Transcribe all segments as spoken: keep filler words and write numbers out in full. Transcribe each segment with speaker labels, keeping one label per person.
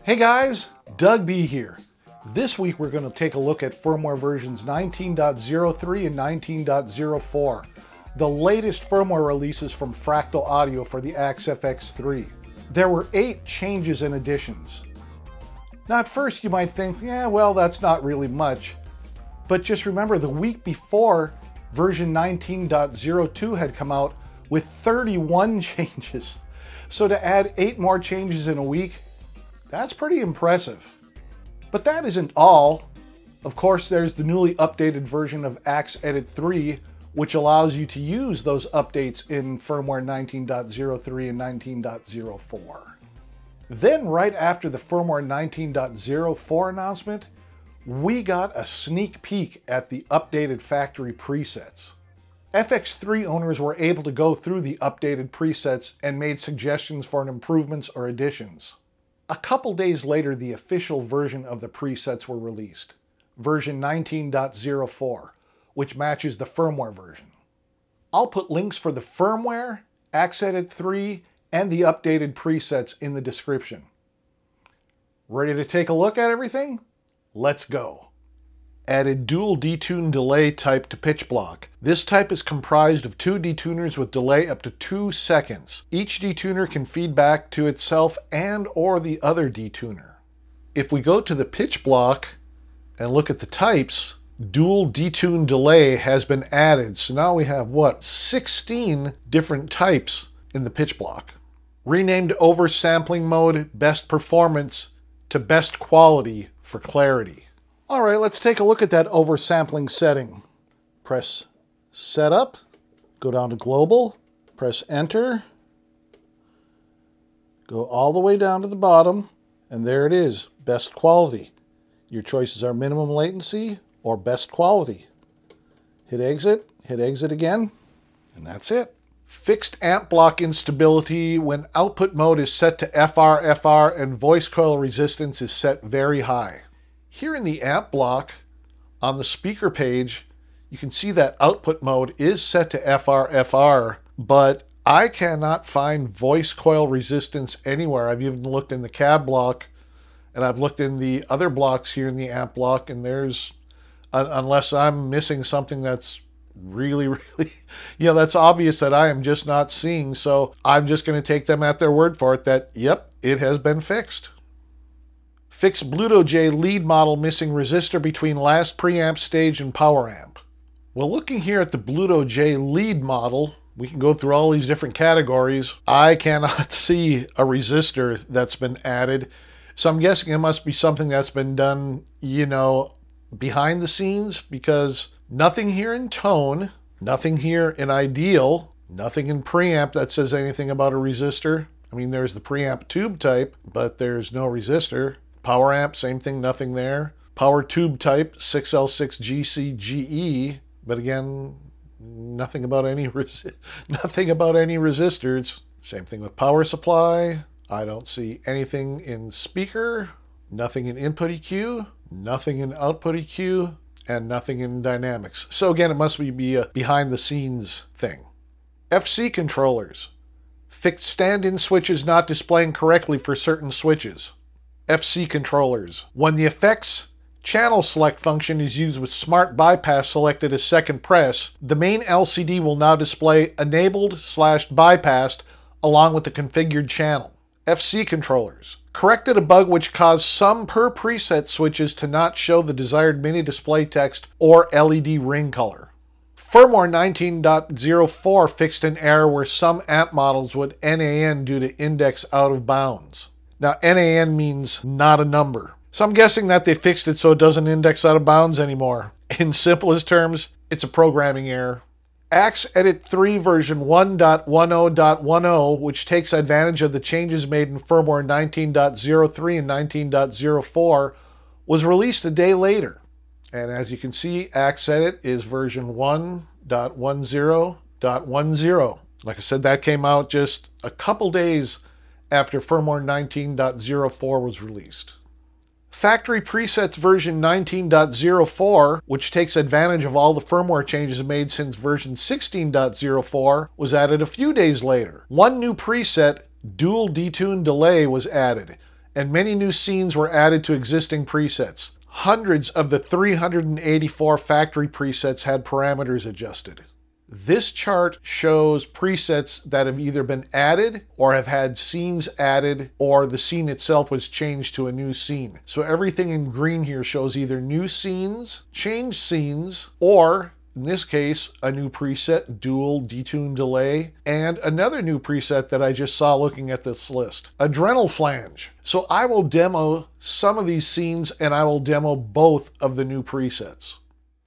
Speaker 1: Hey guys, Doug B here. This week we're going to take a look at firmware versions nineteen point oh three and nineteen point oh four, the latest firmware releases from Fractal Audio for the Axe F X three. There were eight changes and additions. Now at first you might think, yeah, well, that's not really much. But just remember, the week before, version nineteen point oh two had come out with thirty-one changes. So to add eight more changes in a week, that's pretty impressive. But that isn't all. Of course, there's the newly updated version of Axe Edit three, which allows you to use those updates in firmware nineteen point oh three and nineteen point oh four. Then right after the firmware nineteen point oh four announcement, we got a sneak peek at the updated factory presets. F X three owners were able to go through the updated presets and made suggestions for improvements or additions. A couple days later, the official version of the presets were released, version nineteen point oh four, which matches the firmware version. I'll put links for the firmware, Axe Edit three, and the updated presets in the description. Ready to take a look at everything? Let's go. Added dual detune delay type to pitch block. This type is comprised of two detuners with delay up to two seconds. Each detuner can feed back to itself and or the other detuner. If we go to the pitch block and look at the types, dual detune delay has been added. So now we have, what, sixteen different types in the pitch block. Renamed oversampling mode best performance to best quality for clarity. All right, let's take a look at that oversampling setting. Press Setup, go down to Global, press Enter, go all the way down to the bottom, and there it is, Best Quality. Your choices are minimum latency or best quality. Hit Exit, hit Exit again, and that's it. Fixed amp block instability when output mode is set to F R F R and voice coil resistance is set very high. Here in the amp block, on the speaker page, you can see that output mode is set to F R F R, but I cannot find voice coil resistance anywhere. I've even looked in the cab block, and I've looked in the other blocks here in the amp block, and there's, uh, unless I'm missing something that's really, really, you know, that's obvious that I am just not seeing, so I'm just going to take them at their word for it that, yep, it has been fixed. Fixed Bluto J lead model missing resistor between last preamp stage and power amp. Well, looking here at the Bluto J lead model, we can go through all these different categories. I cannot see a resistor that's been added. So I'm guessing it must be something that's been done, you know, behind the scenes, because nothing here in tone, nothing here in ideal, nothing in preamp that says anything about a resistor. I mean, there's the preamp tube type, but there's no resistor. Power amp, same thing, nothing there. Power tube type, six L six G C G E, but again, nothing about any resi nothing about any resistors. Same thing with power supply. I don't see anything in speaker, nothing in input E Q, nothing in output E Q, and nothing in dynamics. So again, it must be a behind the scenes thing. F C controllers. Fixed stand-in switches not displaying correctly for certain switches. F C controllers. When the effects channel select function is used with smart bypass selected as second press, the main L C D will now display enabled slash bypassed along with the configured channel. F C controllers. Corrected a bug which caused some per preset switches to not show the desired mini display text or L E D ring color. Firmware nineteen point oh four fixed an error where some amp models would N A N due to index out of bounds. Now, N A N means not a number. So I'm guessing that they fixed it so it doesn't index out of bounds anymore. In simplest terms, it's a programming error. Axe Edit three version one point ten point ten, which takes advantage of the changes made in firmware nineteen point oh three and nineteen point oh four, was released a day later. And as you can see, Axe Edit is version one point ten point ten. Like I said, that came out just a couple days after firmware nineteen point oh four was released. Factory Presets version nineteen point oh four, which takes advantage of all the firmware changes made since version sixteen point oh four, was added a few days later. One new preset, Dual Detune Delay, was added, and many new scenes were added to existing presets. Hundreds of the three hundred eighty-four factory presets had parameters adjusted. This chart shows presets that have either been added or have had scenes added, or the scene itself was changed to a new scene. So everything in green here shows either new scenes, changed scenes, or in this case, a new preset, dual detune delay, and another new preset that I just saw looking at this list, adrenal flange. So I will demo some of these scenes and I will demo both of the new presets.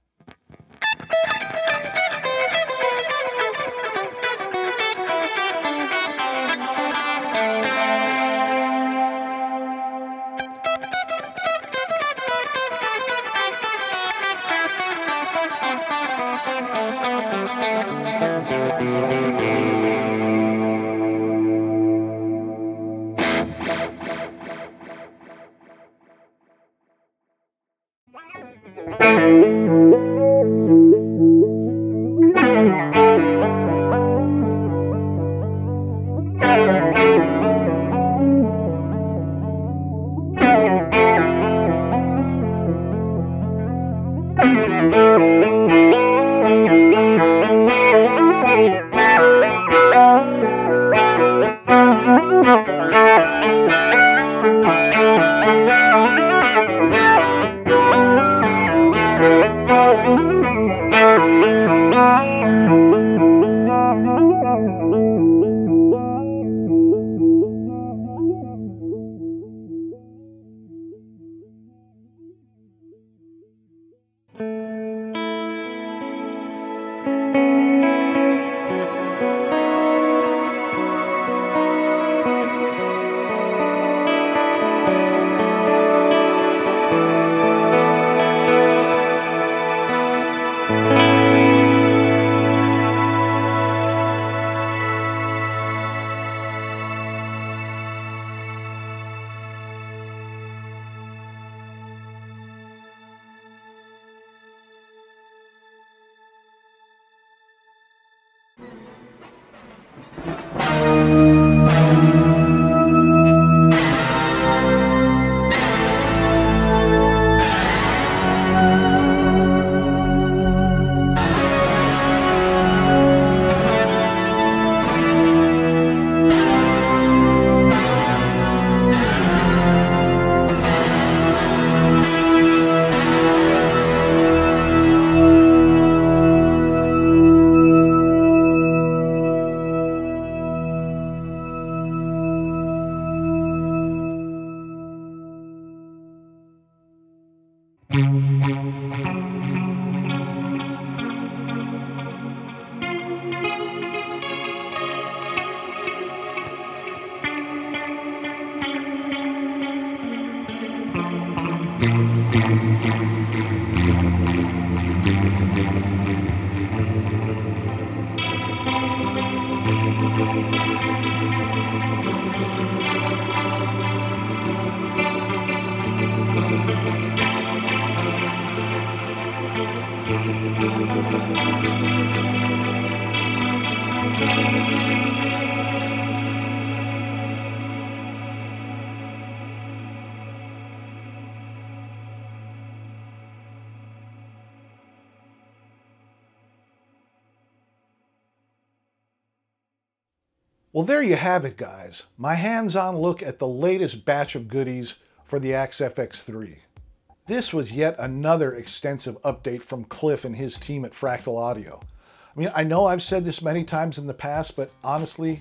Speaker 1: Well, there you have it, guys. My hands-on look at the latest batch of goodies for the Axe F X three. This was yet another extensive update from Cliff and his team at Fractal Audio. I mean, I know I've said this many times in the past, but honestly,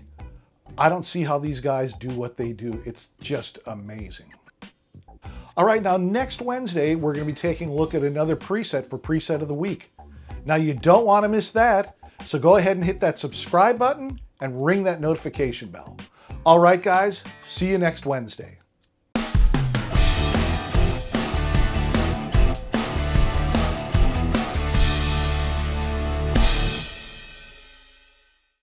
Speaker 1: I don't see how these guys do what they do. It's just amazing. All right, now next Wednesday, we're going to be taking a look at another preset for Preset of the Week. Now, you don't want to miss that, so go ahead and hit that subscribe button and ring that notification bell. All right, guys, see you next Wednesday.